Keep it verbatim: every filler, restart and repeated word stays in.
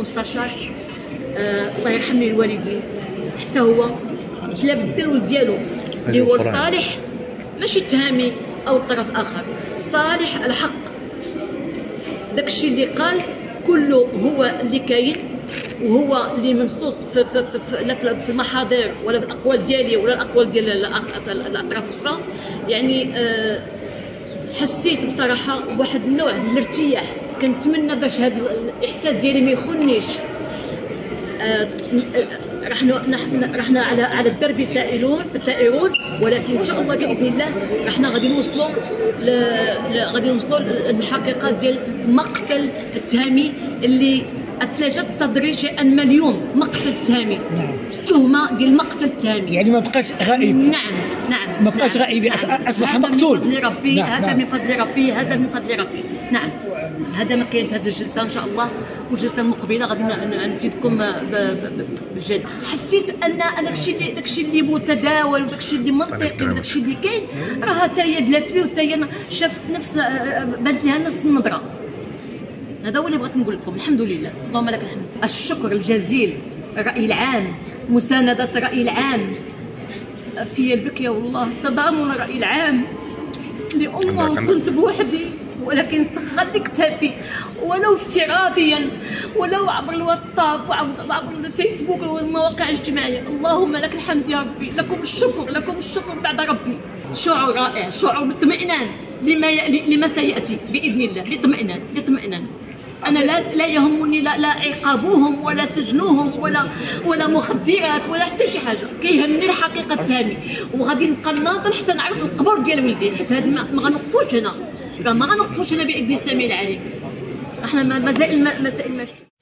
المستشار آه الله يرحم لي الوالدين، حتى هو تلا بالدلول ديالو اللي هو صالح، ماشي تهامي او طرف اخر، صالح الحق. داكشي اللي قال كله هو اللي كاين، وهو اللي منصوص في في في, لا في المحاضر ولا في الاقوال ديالي ولا الاقوال ديال الاطراف الاخرى. يعني أه حسيت بصراحه بواحد النوع من الارتياح، كنتمنى باش هذا الاحساس ديالي ما يخونيش. أه رحنا رحنا على على الدرب سائلون سائرون، ولكن ان شاء الله باذن الله رحنا غادي نوصلوا غادي نوصلوا للحقيقه ديال مقتل التهامي اللي اتلجت صدري شيئا ما اليوم. مقتل التهامي، التهمه ديال مقتل التهامي، يعني ما بقاش غائب. نعم نعم ما بقاش نعم غائب، نعم. اصبح مقتول. من فضل ربي، نعم. هذا نعم. من فضل ربي، هذا من فضل ربي. نعم هذا ما كاين في هذه الجلسه ان شاء الله، والجلسه المقبله غادي نفيدكم بجد. حسيت ان داكشي اللي داكشي اللي متداول وداكشي اللي منطقي وداكشي اللي كاين راه حتى هي دلات بيه، وحتى هي شافت نفس بانت لها نفس النظره. هذا هو اللي بغيت نقول لكم. الحمد لله، اللهم لك الحمد. الشكر الجزيل الرأي العام، مساندة الرأي العام في البكية والله، تضامن الرأي العام لأمه. كنت بوحدي ولكن سخن لي كتافي، ولو افتراضيا ولو عبر الواتساب وعبر الفيسبوك والمواقع الاجتماعية. اللهم لك الحمد يا ربي، لكم الشكر، لكم الشكر بعد ربي. شعور رائع، شعور باطمئنان لما لما سيأتي بإذن الله، لاطمئنان لاطمئنان. أنا لا لا يهمني لا لا عقابوهم ولا سجنوهم ولا ولا مخدرات ولا حتى شي حاجة، كيهمني الحقيقة التهامي، وغادي نبقى ناضل حتى نعرف القبر ديال ولدي، حيت هاد ما غنوقفوش هنا، راه ما غنوقفوش هنا بإذن السميع العليم. احنا مازال المسائل ماشي.